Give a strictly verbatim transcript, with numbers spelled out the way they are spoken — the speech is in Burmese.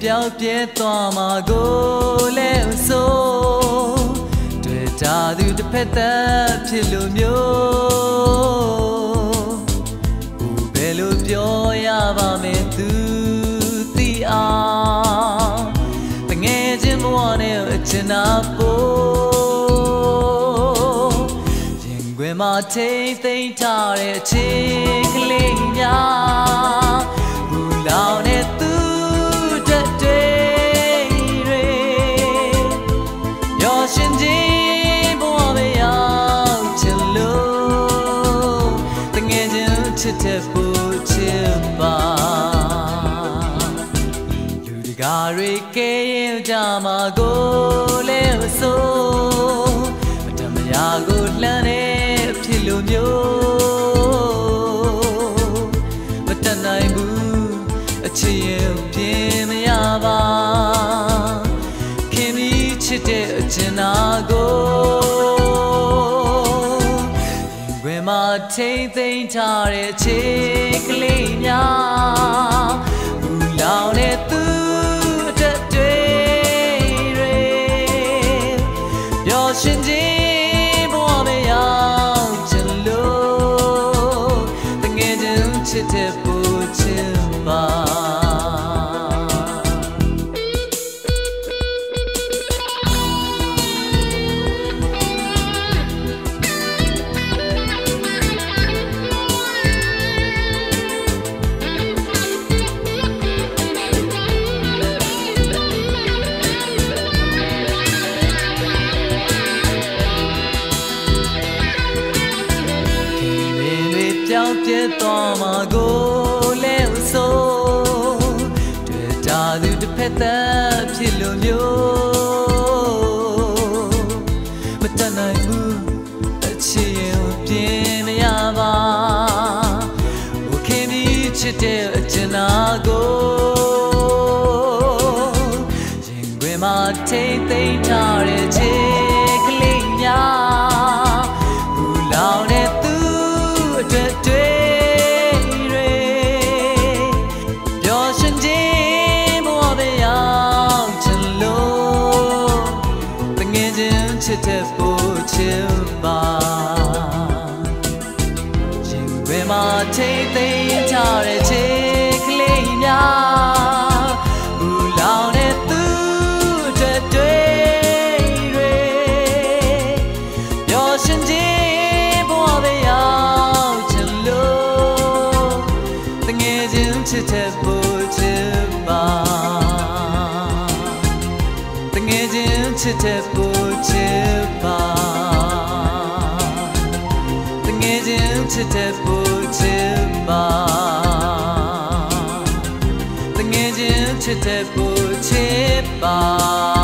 ပြောင်းပြဲသွားမှာကိုလည်းဆိုတွေ့တာသူတစ်ဖက်သက်ဖြစ်လို့မျိုးဘယ်လိုပြောရပါမယ်သူသိအောင်တငယ်ချင်းဘဝနဲ့အချင်နာဖို့ရင်ခွင်မှာထိမ့်သိမ့်ထားတဲ့အချင်းကလေးများဘူးလောင်တဲ့သူချစ်တဲ့ပူချစ်ပါလူတကာတွေကဲရင်ကြမှာကိုလည်းဆိုအတမယာကိုလှမ်းနေဖြစ်လို့မျိုးမတတ်နိုင်ဘူးအချစ်ရင်ပြင်းမရပါခင်ပြီးချစ်တဲ့အကျဉ်းနာကိုမှာထိမ့်သိမ့်ထားတဲ့ချစ်ကလေးများဘူးလောင်တဲ့သူအတက်တွေတွေပျော်ရွှင်ခြင်းဘဝမရောက်ချင်လို့တငယ်ချင်းချစ်တဲ့ပူချစ်ပါပြောင်းပြဲသွားမှာကိုလည်းဆိုတွေ့တာသူတစ်ဖက်သက်ဖြစ်လို့မျိုးမတတ်နိုင်ဘူးအချစ်ရင်ပြင်းမရပါဟိုခင်ပြီးချစ်တဲ့အကျဉ်းနာကိုရင်ခွင်မှာထိမ့်သိမ့်ထားတဲ့ချစ်ကလေးများဘူးလောင်တဲ့သူအတွက်တွေတွေပျော်ရွှင်ခြင်းဘဝပဲရောက်ချင်လို့တငယ်ချင်းချစ်တဲ့ပူချစ်ပါရင်ခွင်မှာထိမ့်သိမ့်ထားတဲ့ချစ်ကလေးများဘူးလောင်တဲ့သူအတွက်တွေတွေပျော်ရွှင်ခြင်းဘဝပဲရောက်ချစ်တဲ့ပူချစ်ပါတငယ်ချင်းချစ်တဲ့ပူချစ်ပါတငယ်ချင်းချစ်တဲ့ပူချစ်ပါတငယ်ချင်းချစ်တဲ့ပူချစ်ပါ